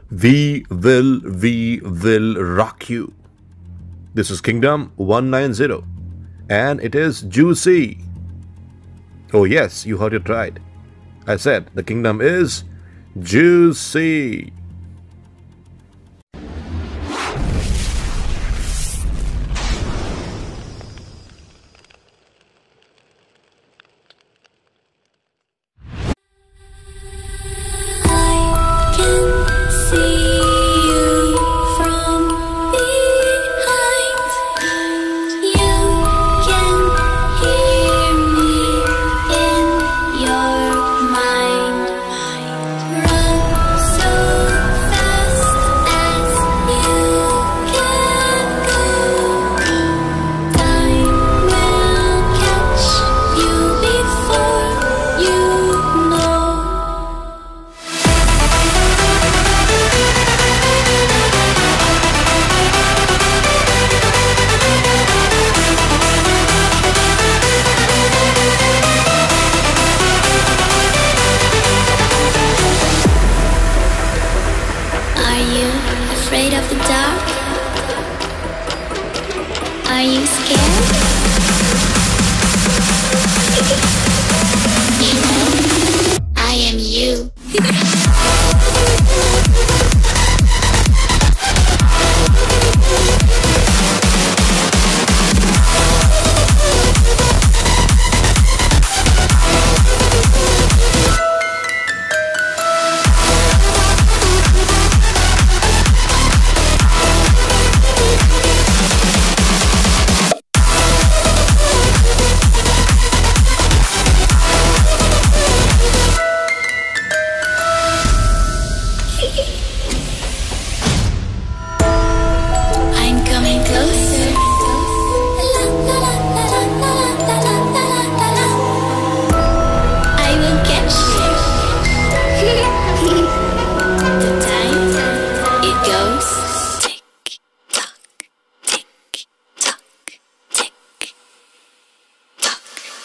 We will rock you. This is Kingdom 190 and it is juicy. Oh yes, you heard it right. I said the kingdom is juicy. Afraid of the dark? Are you scared? I am you. I'm coming closer. I will catch you. The time it goes tick tock, tick tock, tick tock.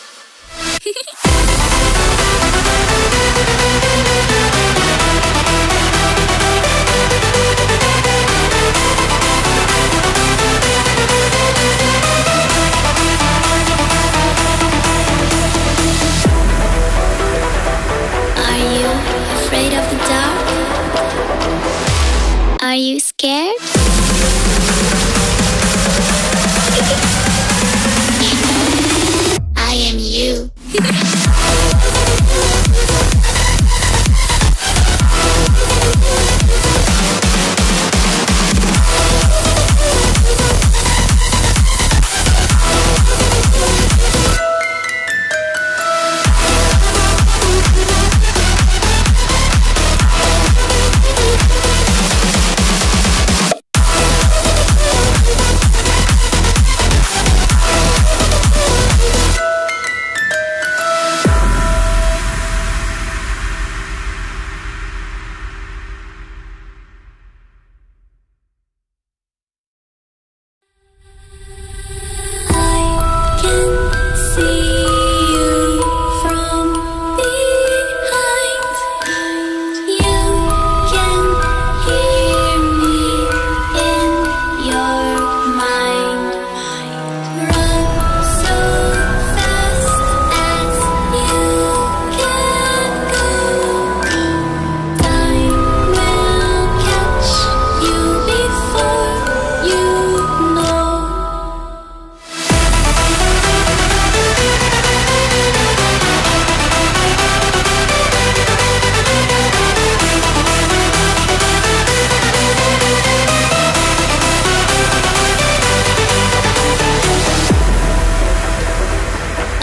Afraid of the dark? Are you scared? I am you.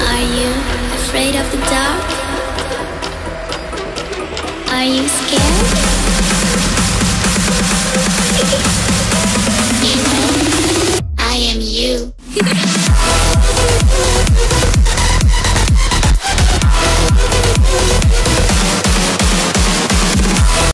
Afraid of the dark? Are you scared?